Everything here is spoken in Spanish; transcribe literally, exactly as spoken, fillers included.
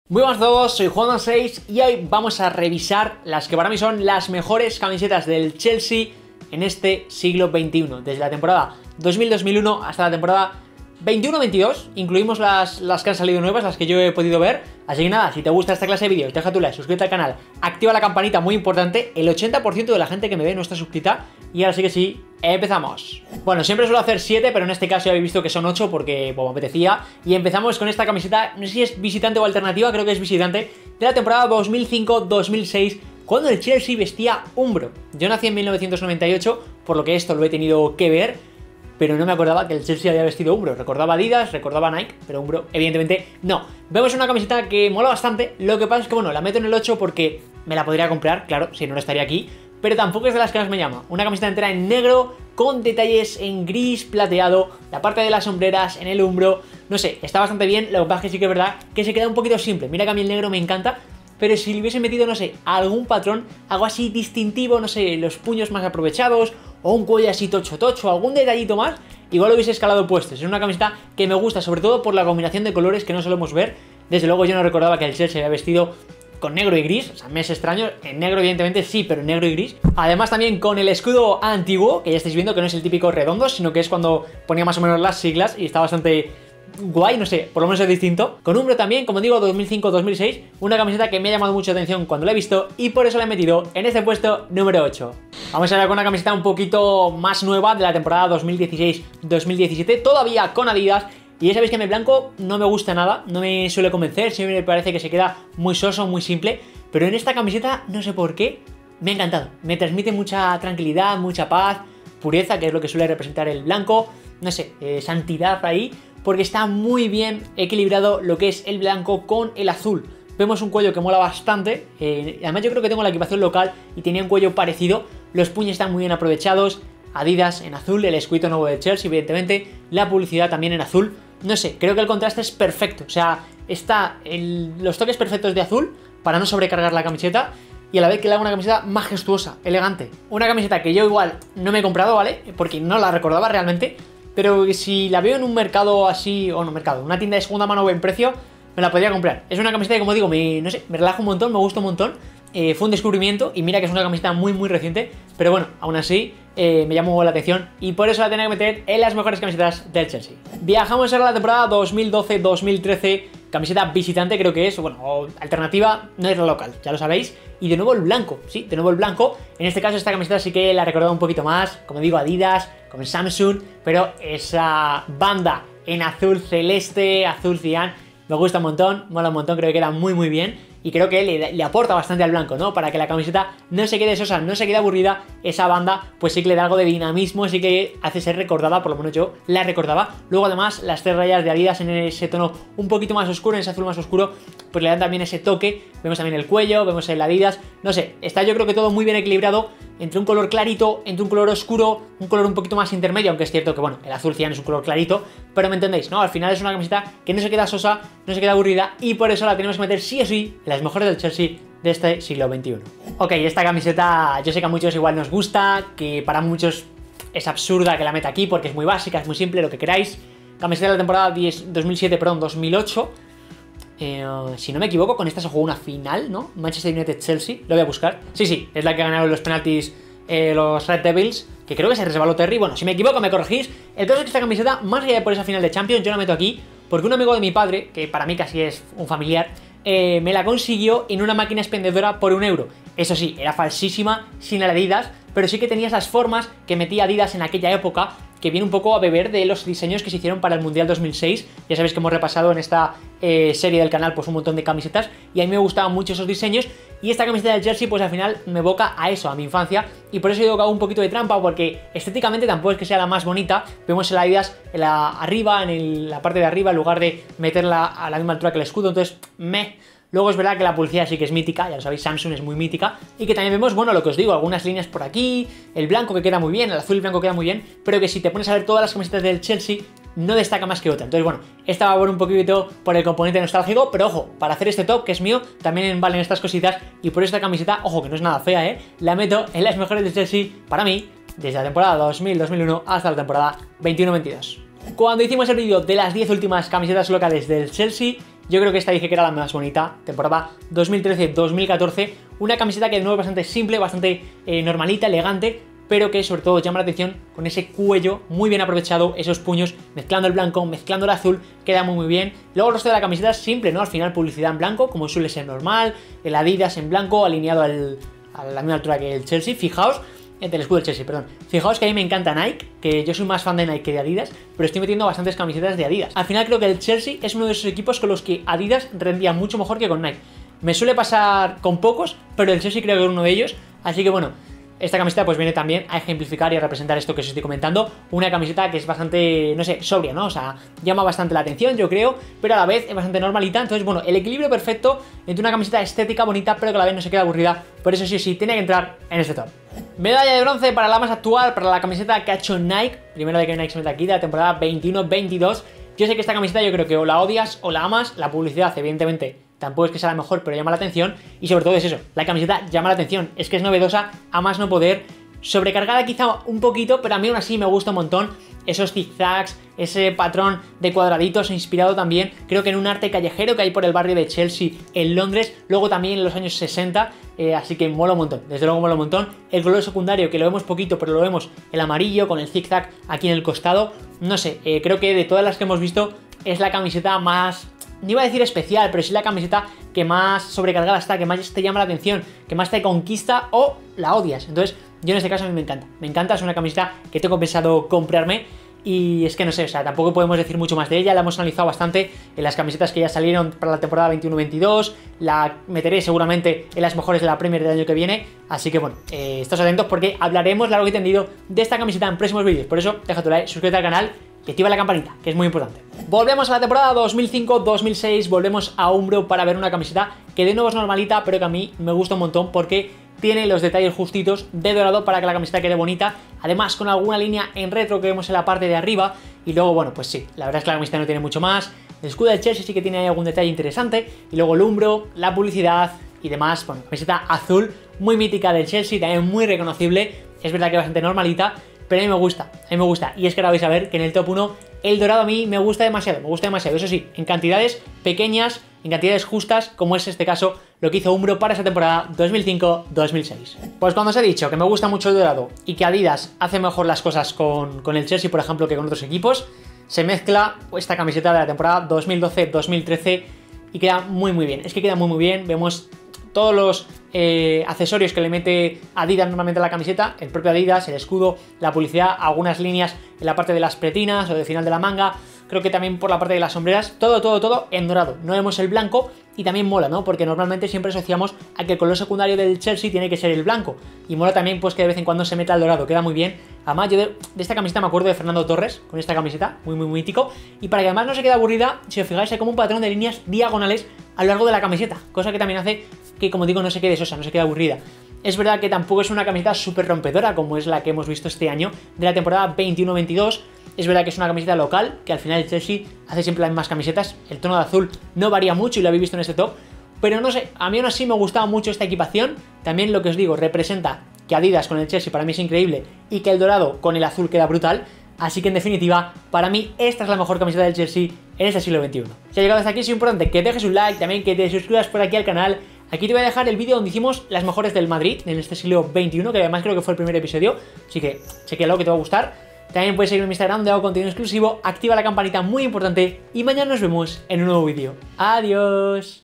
Muy buenas a todos, soy Juan seis y hoy vamos a revisar las que para mí son las mejores camisetas del Chelsea en este siglo veintiuno, desde la temporada dos mil dos mil uno hasta la temporada veintiuno veintidós, incluimos las, las que han salido nuevas, las que yo he podido ver. Así que nada, si te gusta esta clase de vídeos, deja tu like, suscríbete al canal, activa la campanita, muy importante. El ochenta por ciento de la gente que me ve no está suscrita. Y ahora sí que sí, empezamos. Bueno, siempre suelo hacer siete, pero en este caso ya habéis visto que son ocho porque pues, me apetecía. Y empezamos con esta camiseta, no sé si es visitante o alternativa, creo que es visitante, de la temporada dos mil cinco dos mil seis, cuando el Chelsea vestía Umbro. Yo nací en mil novecientos noventa y ocho, por lo que esto lo he tenido que ver, pero no me acordaba que el Chelsea había vestido Umbro. Recordaba Adidas, recordaba Nike, pero Umbro evidentemente no. Vemos una camiseta que mola bastante, lo que pasa es que bueno, la meto en el ocho porque me la podría comprar, claro, si no, no estaría aquí, pero tampoco es de las que más me llama. Una camiseta entera en negro, con detalles en gris plateado, la parte de las sombreras en el Umbro, no sé, está bastante bien. Lo que pasa es que sí que es verdad que se queda un poquito simple. Mira que a mí el negro me encanta, pero si le hubiese metido, no sé, algún patrón, algo así distintivo, no sé, los puños más aprovechados, o un cuello así tocho tocho, algún detallito más, igual lo hubiese escalado puestos. Es una camiseta que me gusta, sobre todo por la combinación de colores que no solemos ver. Desde luego yo no recordaba que el Chelsea había vestido con negro y gris, o sea, me es extraño. En negro evidentemente sí, pero en negro y gris. Además también con el escudo antiguo, que ya estáis viendo que no es el típico redondo, sino que es cuando ponía más o menos las siglas y está bastante guay, no sé, por lo menos es distinto. Con Umbro también, como digo, dos mil cinco dos mil seis, una camiseta que me ha llamado mucho la atención cuando la he visto y por eso la he metido en este puesto número ocho. Vamos a ver con una camiseta un poquito más nueva de la temporada dos mil dieciséis dos mil diecisiete, todavía con Adidas. Y ya sabéis que en el blanco no me gusta nada, no me suele convencer, siempre me parece que se queda muy soso, muy simple. Pero en esta camiseta, no sé por qué, me ha encantado. Me transmite mucha tranquilidad, mucha paz, pureza, que es lo que suele representar el blanco. No sé, eh, santidad ahí, porque está muy bien equilibrado lo que es el blanco con el azul. Vemos un cuello que mola bastante, eh, además yo creo que tengo la equipación local y tenía un cuello parecido. Los puños están muy bien aprovechados, Adidas en azul, el escudo nuevo de Chelsea evidentemente, la publicidad también en azul. No sé, creo que el contraste es perfecto, o sea, está el, los toques perfectos de azul para no sobrecargar la camiseta y a la vez que le haga una camiseta majestuosa, elegante. Una camiseta que yo igual no me he comprado, ¿vale? Porque no la recordaba realmente, pero si la veo en un mercado así, o no mercado, una tienda de segunda mano a buen precio, me la podría comprar. Es una camiseta que, como digo, me, no sé, me relaja un montón, me gusta un montón. Eh, fue un descubrimiento y mira que es una camiseta muy muy reciente, pero bueno, aún así eh, me llamó la atención y por eso la tenía que meter en las mejores camisetas del Chelsea. Viajamos ahora a la temporada dos mil doce dos mil trece, camiseta visitante creo que es, bueno, alternativa, no es la local, ya lo sabéis. Y de nuevo el blanco, sí, de nuevo el blanco. En este caso esta camiseta sí que la he recordado un poquito más, como digo, Adidas, como Samsung, pero esa banda en azul celeste, azul cian, me gusta un montón, mola un montón, creo que queda muy muy bien. Y creo que le, le aporta bastante al blanco, ¿no? Para que la camiseta no se quede sosa, no se quede aburrida. Esa banda pues sí que le da algo de dinamismo, sí que hace ser recordada, por lo menos yo la recordaba. Luego además las tres rayas de Adidas en ese tono un poquito más oscuro, en ese azul más oscuro, pues le dan también ese toque. Vemos también el cuello, vemos el Adidas, no sé, está yo creo que todo muy bien equilibrado entre un color clarito, entre un color oscuro, un color un poquito más intermedio, aunque es cierto que bueno, el azul cian es un color clarito, pero me entendéis, ¿no? Al final es una camiseta que no se queda sosa, no se queda aburrida y por eso la tenemos que meter sí o sí en las mejores del Chelsea de este siglo veintiuno. Ok, esta camiseta yo sé que a muchos igual nos gusta, que para muchos es absurda que la meta aquí porque es muy básica, es muy simple, lo que queráis. Camiseta de la temporada dos mil siete, perdón, dos mil ocho. Eh, si no me equivoco, con esta se jugó una final, ¿no? Manchester United-Chelsea, lo voy a buscar. Sí, sí, es la que ganaron los penaltis eh, los Red Devils, que creo que se resbaló Terry. Bueno, si me equivoco me corregís. El caso es que esta camiseta, más allá de por esa final de Champions, yo la meto aquí porque un amigo de mi padre, que para mí casi es un familiar, eh, me la consiguió en una máquina expendedora por un euro. Eso sí, era falsísima, sin Adidas, pero sí que tenía esas formas que metía Adidas en aquella época, que viene un poco a beber de los diseños que se hicieron para el Mundial dos mil seis. Ya sabéis que hemos repasado en esta eh, serie del canal pues un montón de camisetas y a mí me gustaban mucho esos diseños y esta camiseta del Jersey pues al final me evoca a eso, a mi infancia, y por eso digo que hago un poquito de trampa porque estéticamente tampoco es que sea la más bonita. Vemos el Adidas en la, arriba, en el, la parte de arriba, en lugar de meterla a la misma altura que el escudo, entonces me... Luego es verdad que la publicidad sí que es mítica, ya lo sabéis, Samsung es muy mítica. Y que también vemos, bueno, lo que os digo, algunas líneas por aquí, el blanco que queda muy bien, el azul y el blanco queda muy bien, pero que si te pones a ver todas las camisetas del Chelsea, no destaca más que otra. Entonces, bueno, esta va por un poquito por el componente nostálgico, pero ojo, para hacer este top, que es mío, también valen estas cositas. Y por esta camiseta, ojo, que no es nada fea, ¿eh? La meto en las mejores del Chelsea, para mí, desde la temporada dos mil dos mil uno hasta la temporada veintiuno veintidós. Cuando hicimos el vídeo de las diez últimas camisetas locales del Chelsea, Yo creo que esta dije que era la más bonita, temporada dos mil trece dos mil catorce, una camiseta que de nuevo es bastante simple, bastante eh, normalita, elegante, pero que sobre todo llama la atención con ese cuello muy bien aprovechado, esos puños, mezclando el blanco, mezclando el azul, queda muy muy bien. Luego el resto de la camiseta es simple, ¿no? Al final publicidad en blanco, como suele ser normal, el Adidas en blanco, alineado al, a la misma altura que el Chelsea, fijaos, el escudo del Chelsea, perdón. Fijaos que a mí me encanta Nike, que yo soy más fan de Nike que de Adidas, pero estoy metiendo bastantes camisetas de Adidas. Al final creo que el Chelsea es uno de esos equipos con los que Adidas rendía mucho mejor que con Nike. Me suele pasar con pocos, pero el Chelsea creo que es uno de ellos, así que bueno, esta camiseta pues viene también a ejemplificar y a representar esto que os estoy comentando, una camiseta que es bastante, no sé, sobria, ¿no? O sea, llama bastante la atención, yo creo, pero a la vez es bastante normalita, entonces bueno, el equilibrio perfecto entre una camiseta estética, bonita, pero que a la vez no se queda aburrida, por eso sí o sí, tiene que entrar en este top. Medalla de bronce para la más actual, para la camiseta que ha hecho Nike, primero de que Nike se meta aquí, de la temporada veintiuno veintidós. Yo sé que esta camiseta yo creo que o la odias o la amas, la publicidad evidentemente tampoco es que sea la mejor, pero llama la atención, y sobre todo es eso, la camiseta llama la atención, es que es novedosa, a más no poder, sobrecargada quizá un poquito, pero a mí aún así me gusta un montón, esos zigzags, ese patrón de cuadraditos inspirado también, creo que en un arte callejero que hay por el barrio de Chelsea en Londres, luego también en los años sesenta, eh, así que mola un montón, desde luego mola un montón. El color secundario, que lo vemos poquito, pero lo vemos el amarillo con el zigzag aquí en el costado, no sé, eh, creo que de todas las que hemos visto es la camiseta más, no iba a decir especial, pero sí la camiseta que más sobrecargada está, que más te llama la atención, que más te conquista o la odias. Entonces, yo en este caso a mí me encanta. Me encanta, es una camiseta que tengo pensado comprarme y es que no sé, o sea, tampoco podemos decir mucho más de ella, la hemos analizado bastante en las camisetas que ya salieron para la temporada veintiuno veintidós, la meteré seguramente en las mejores de la Premier del año que viene, así que bueno, eh, estos atentos porque hablaremos largo y tendido de esta camiseta en próximos vídeos, por eso deja tu like, suscríbete al canal y activa la campanita, que es muy importante. Volvemos a la temporada dos mil cinco dos mil seis, volvemos a Umbro para ver una camiseta que de nuevo es normalita, pero que a mí me gusta un montón porque tiene los detalles justitos de dorado para que la camiseta quede bonita, además con alguna línea en retro que vemos en la parte de arriba, y luego bueno, pues sí, la verdad es que la camiseta no tiene mucho más, el escudo del Chelsea sí que tiene ahí algún detalle interesante, y luego el Umbro, la publicidad y demás, bueno, camiseta azul muy mítica del Chelsea, también muy reconocible, es verdad que bastante normalita, pero a mí me gusta, a mí me gusta, y es que ahora vais a ver que en el top uno el dorado a mí me gusta demasiado, me gusta demasiado, eso sí, en cantidades pequeñas, en cantidades justas, como es este caso, lo que hizo Umbro para esta temporada dos mil cinco dos mil seis. Pues cuando os he dicho que me gusta mucho el dorado y que Adidas hace mejor las cosas con, con el Chelsea, por ejemplo, que con otros equipos, se mezcla esta camiseta de la temporada dos mil doce dos mil trece y queda muy muy bien, es que queda muy muy bien, vemos todos los eh, accesorios que le mete Adidas normalmente a la camiseta, el propio Adidas, el escudo, la publicidad, algunas líneas en la parte de las pretinas o del final de la manga, creo que también por la parte de las sombreras, todo, todo, todo en dorado, no vemos el blanco y también mola, ¿no? Porque normalmente siempre asociamos a que el color secundario del Chelsea tiene que ser el blanco y mola también pues que de vez en cuando se meta el dorado, queda muy bien. Además yo de, de esta camiseta me acuerdo de Fernando Torres con esta camiseta, muy muy mítico, y para que además no se quede aburrida, si os fijáis hay como un patrón de líneas diagonales a lo largo de la camiseta, cosa que también hace que, como digo, no se quede sosa, no se quede aburrida. Es verdad que tampoco es una camiseta súper rompedora como es la que hemos visto este año de la temporada veintiuno veintidós. Es verdad que es una camiseta local, que al final el Chelsea hace siempre las mismas camisetas, el tono de azul no varía mucho y lo habéis visto en este top, pero no sé, a mí aún así me gustaba mucho esta equipación, también lo que os digo, representa que Adidas con el Chelsea para mí es increíble y que el dorado con el azul queda brutal, así que en definitiva, para mí esta es la mejor camiseta del Chelsea en este siglo veintiuno. Si has llegado hasta aquí es importante que dejes un like, también que te suscribas por aquí al canal. Aquí te voy a dejar el vídeo donde hicimos las mejores del Madrid en este siglo veintiuno, que además creo que fue el primer episodio, así que chequéalo que te va a gustar. También puedes seguirme en mi Instagram donde hago contenido exclusivo, activa la campanita muy importante y mañana nos vemos en un nuevo vídeo. ¡Adiós!